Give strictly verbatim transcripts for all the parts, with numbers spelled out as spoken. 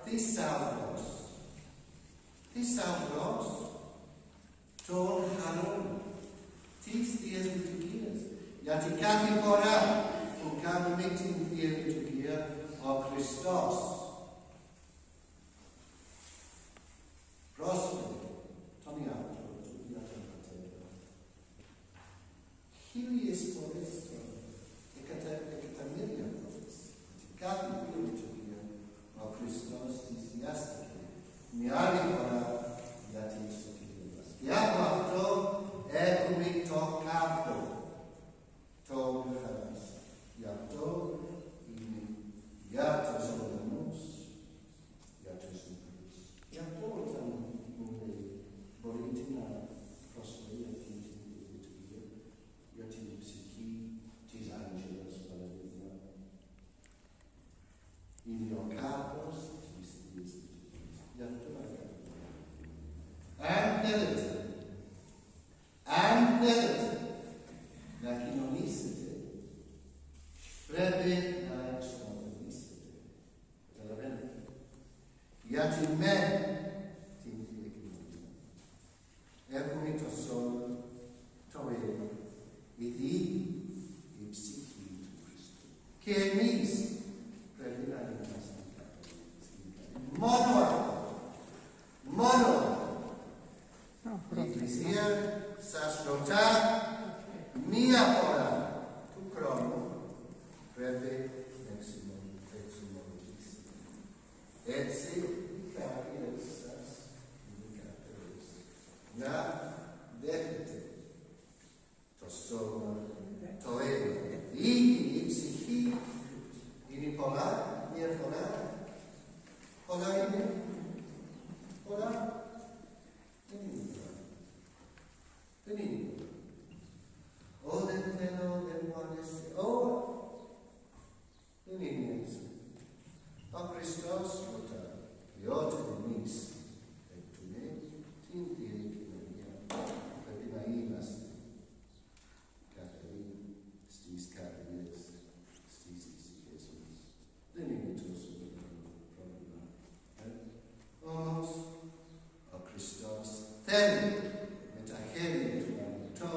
θησαυρός. Θησαυρός των χαρών της Θείας Λειτουργίας. Γιατί κάθε φορά που κάνουμε την Θεία Λειτουργία, ο Χριστός πρόσφερε τον εαυτό του για τον Πατέρα. Χίλιες φορές τώρα, εκατομμύρια φορές, κάθε Θεία Λειτουργία, ο Χριστός θυσιάστηκε μια άλλη φορά για την σωτηρία μας. Και από αυτό έχουμε το κάπου των χαράς. Γι' αυτό είναι για τους ουρανούς, για τους νεκρούς. Γι' αυτό όταν μου λέει μπορείτε να προσφέρει αυτή την λειτουργία για την ψυχή της Άγγελας παραδείγμα. Είναι ο κάπος της Θείας Λειτουργίας. Γι' αυτό αγαπητοί. Αν θέλετε, αν θέλετε να κοινωνήσετε, πρέπει να εξομολογήσετε. Καταλαβαίνετε. Γιατί με την Θεία Κοινωνία έχουμε το σώμα, το αίμα, η δίκη, η ψυχή του Χριστού. Και εμείς πρέπει να είμαστε καθαροί. Μόνο αυτό. Μόνο αυτό. Η Εκκλησία σας ρωτά μία φορά του χρόνου πρέπει να εξομολογήσετε. Έτσι οι καρδιές σας είναι καθαρές. Να δέχετε το σώμα, το αίμα, η η ψυχή. Είναι πολλά, μία φορά. Πολλά είναι. Πολλά. Δεν είναι πολλά. Δεν είναι πολλά. Ω, δεν θέλω, δεν μου αρέσει. Ω, δεν είναι έτσι. Ο Χριστός ρωτάει. Και όταν εμείς εκτούμε την Θεία Κοινωνία, πρέπει να είμαστε καθαροί στις καρδιές, στις ψυχές μας. Δεν είναι τόσο μεγάλο πρόβλημα. Όμως, ο Χριστός θέλει με τα χέρια του ανοιχτό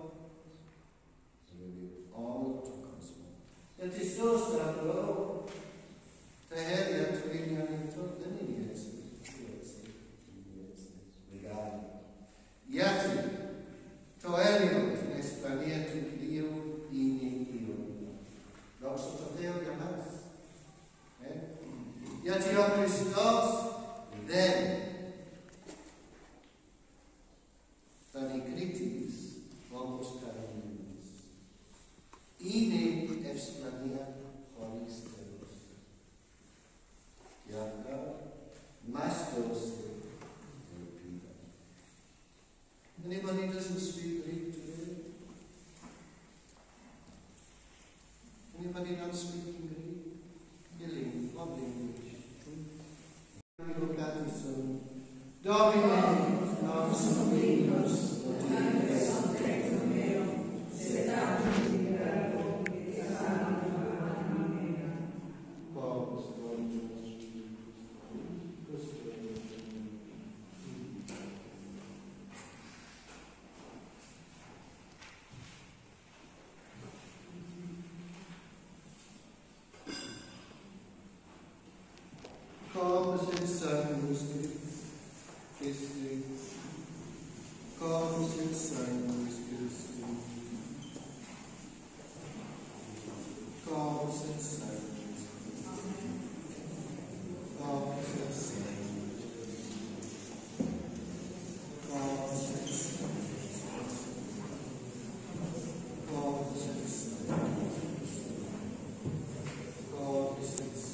όλο τον κόσμο. Γιατί στο σταυρό τα χέρια του είναι ανοιχτό, δεν είναι έτσι. Είναι έτσι. Μεγάλο. Γιατί το έργο την εσπλανία του Κυρίου είναι ήρωνο. Δόξα τω Θεώ για μας. Ε? Γιατί ο Χριστός δεν θα νικρίτης όπως κανένας. Είναι ευσπλανία χωρίς τέλος. Και αυτό μας δώσε ελπίδα. Anybody doesn't speak Greek today? Anybody not speaking Greek? Healing, lovely English. We look at this song. Domine, nos omnibus, potentes sanctum meo, sedatum in grado, et sanum Amen. Paulus, Dominus, Corpus et Sanguis Christi, Corpus et Sanguis Christi, Corpus et Sanguis Christi, Corpus et Sanguis Christi, Corpus et Sanguis Christi, Corpus et Sanguis Christi, Corpus et Sanguis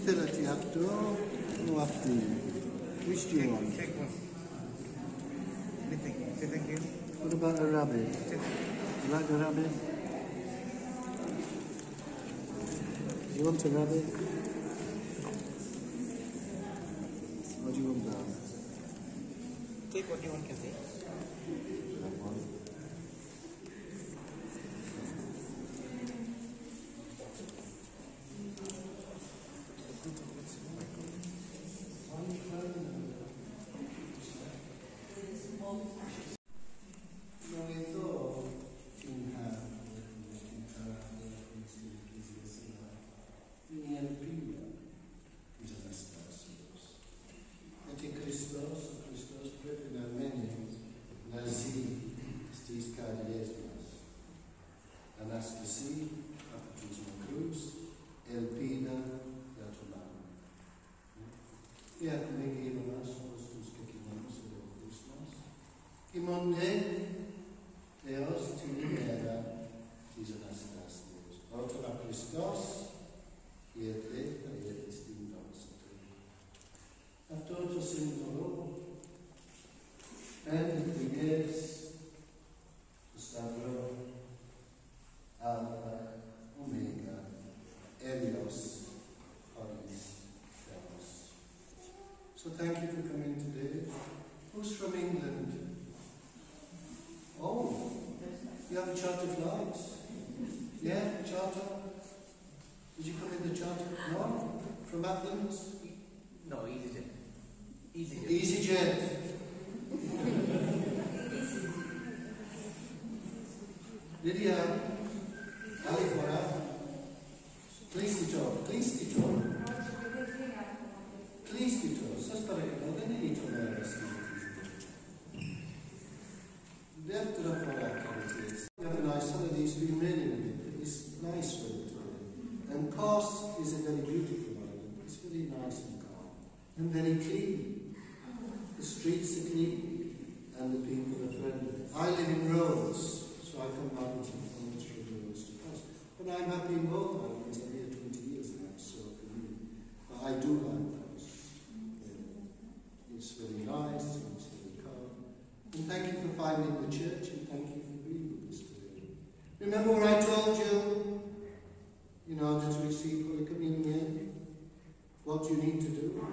ήθελατε αυτό ή αυτή? Which do you want? Take one. Anything. Say thank you. What about a rabbit? You like a rabbit? You want a rabbit? Or do you want that? Take what you want, Kathy. That one. So thank you for coming today. Who's from England? Oh, you have a charter flight? Yeah, charter? Did you come in the charter? No? From Athens? No, EasyJet. EasyJet. EasyJet. Lydia, California. Please to talk. Please to talk. Please to talk. So stare che non vedi di tornare a They have to look for activities. We have a nice holiday. It's been raining. It's nice weather today. And Kos is a very beautiful island. It's very nice and calm. And very clean. The streets are clean. And the people are friendly. I live in Rhodes, so I come back and forth from Rhodes to Kos. But I'm happy in both islands. I'm here twenty years now, so for me. But I do like Kos. Yeah. It's very nice and it's very calm. And thank you for finding the church and thank you for being with us today. Remember what I told you? In order to receive Holy Communion, what you need to do?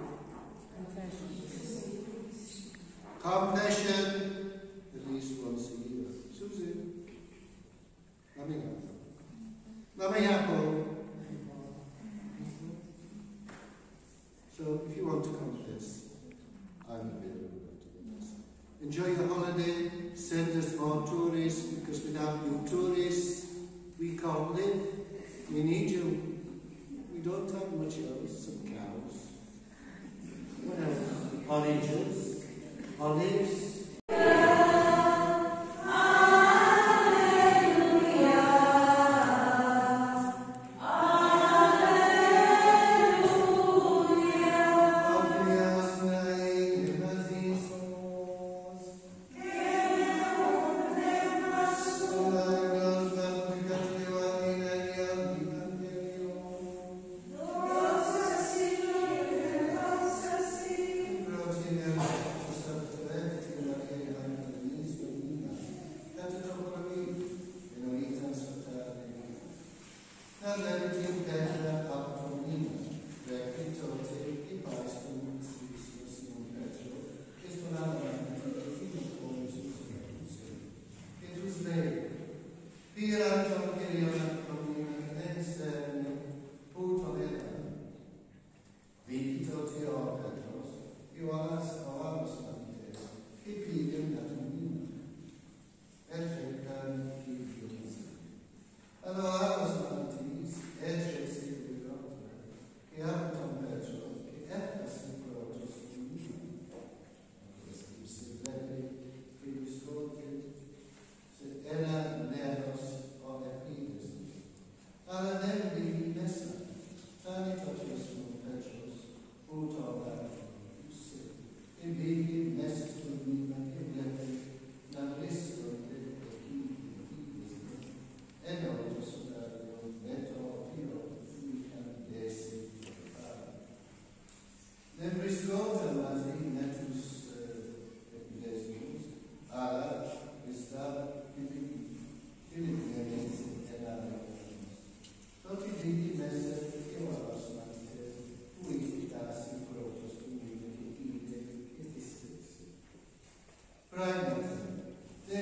Confession. Confession at least once a year. Susie? Coming up. Lamayapo. So if you want to confess, I'm available to this. Enjoy your holiday. Send us more tourists, because without you tourists, we can't live. We need you. We don't have much else. Some cows. What else? Oranges. Olives.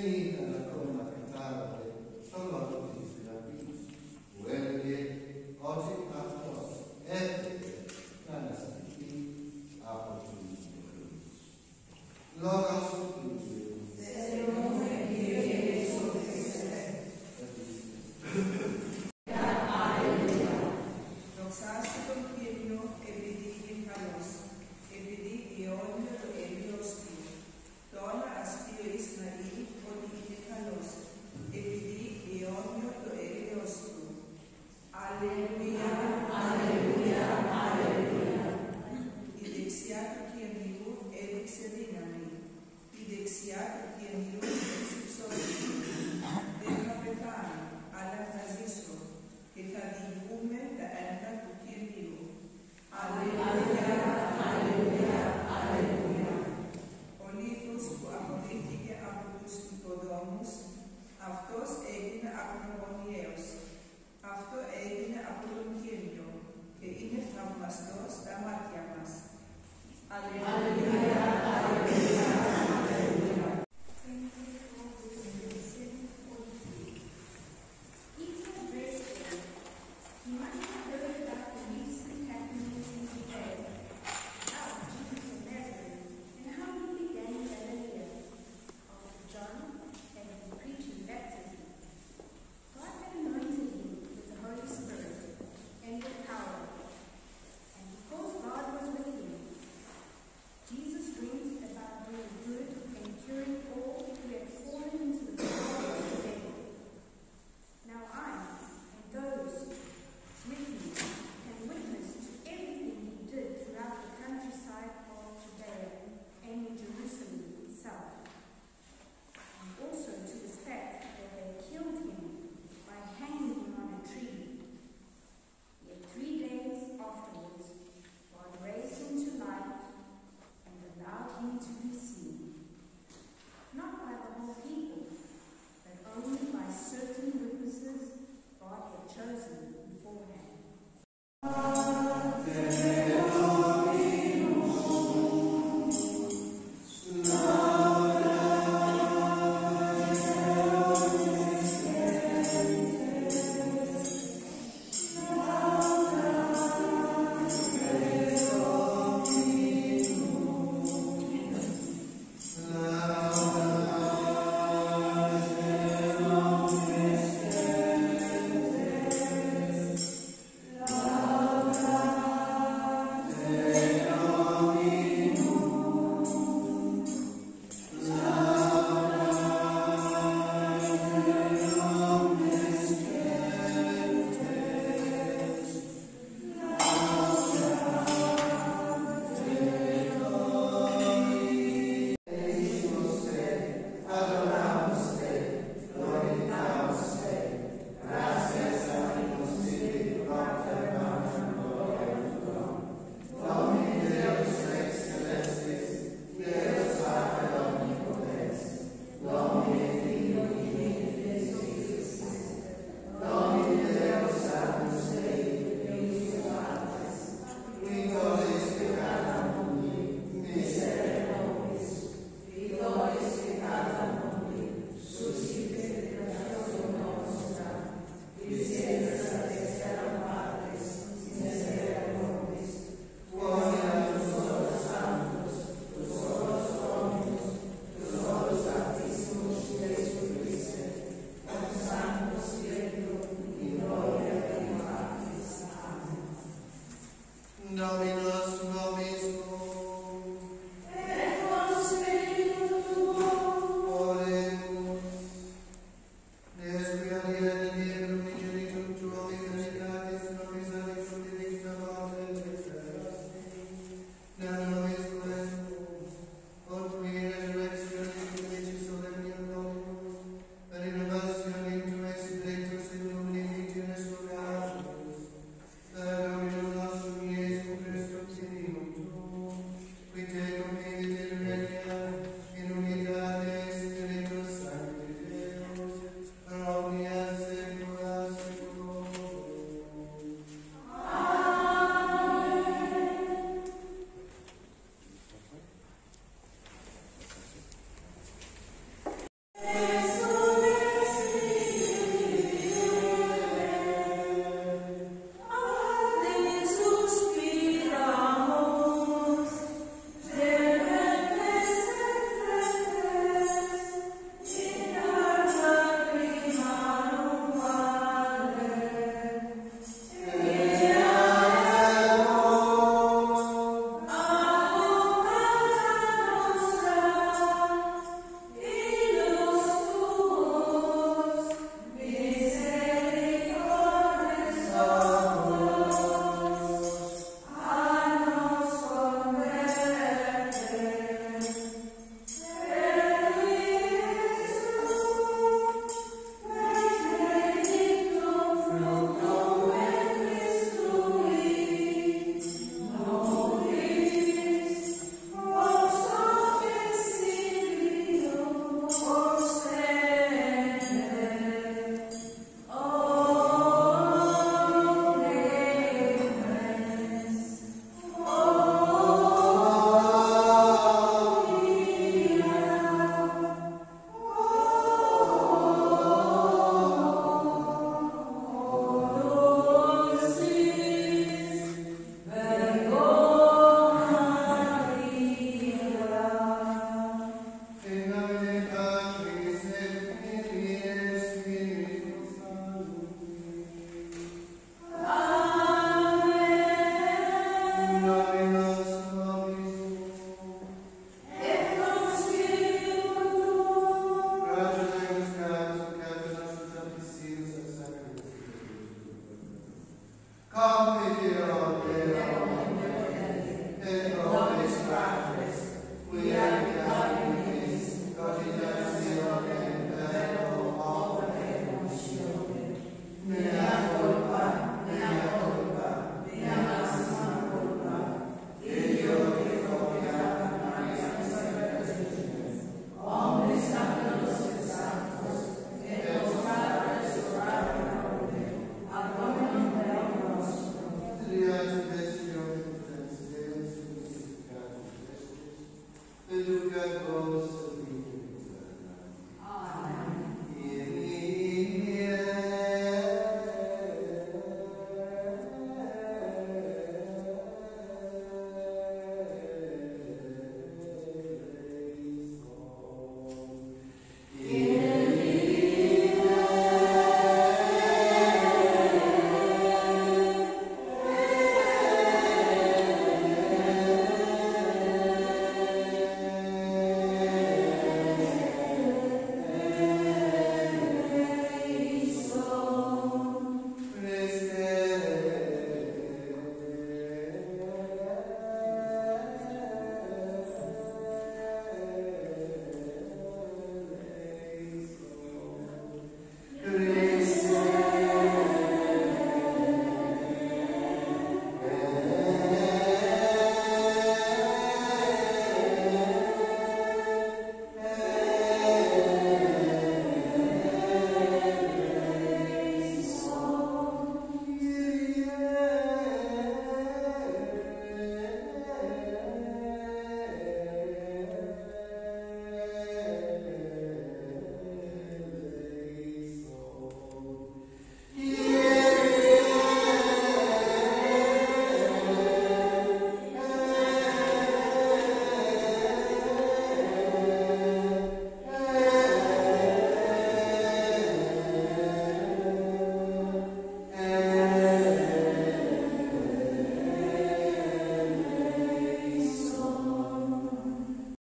ήταν ακόμα να κατάλαβε το λόγο της Γραφής, που έλεγε ότι αυτός έπρεπε να αναστηθεί από τους νεκρούς. Λόγος του Κυρίου. Δοξάστε τον Κύριο επειδή είναι καλός, επειδή αιώνιο το έλεος του. Τώρα ας πει ο Ισραήλ ότι είναι καλός, επειδή αιώνιο το έλεος του. Αλληλούια, αλληλούια, αλληλούια. Η δεξιά του Κυρίου έδειξε δύναμη, η δεξιά του Κυρίου έδειξε ψωμί. Δεν θα πεθάνω, αλλά θα ζήσω και θα διηγούμε τα έργα του Κυρίου. Αλληλούια, αλληλούια, αλληλούια. Ο λίθος που απολύθηκε από τους οικοδόμους, αυτός έγινε ακρογωνιαίος. Αυτό έγινε από τον Κύριο και είναι θαυμαστός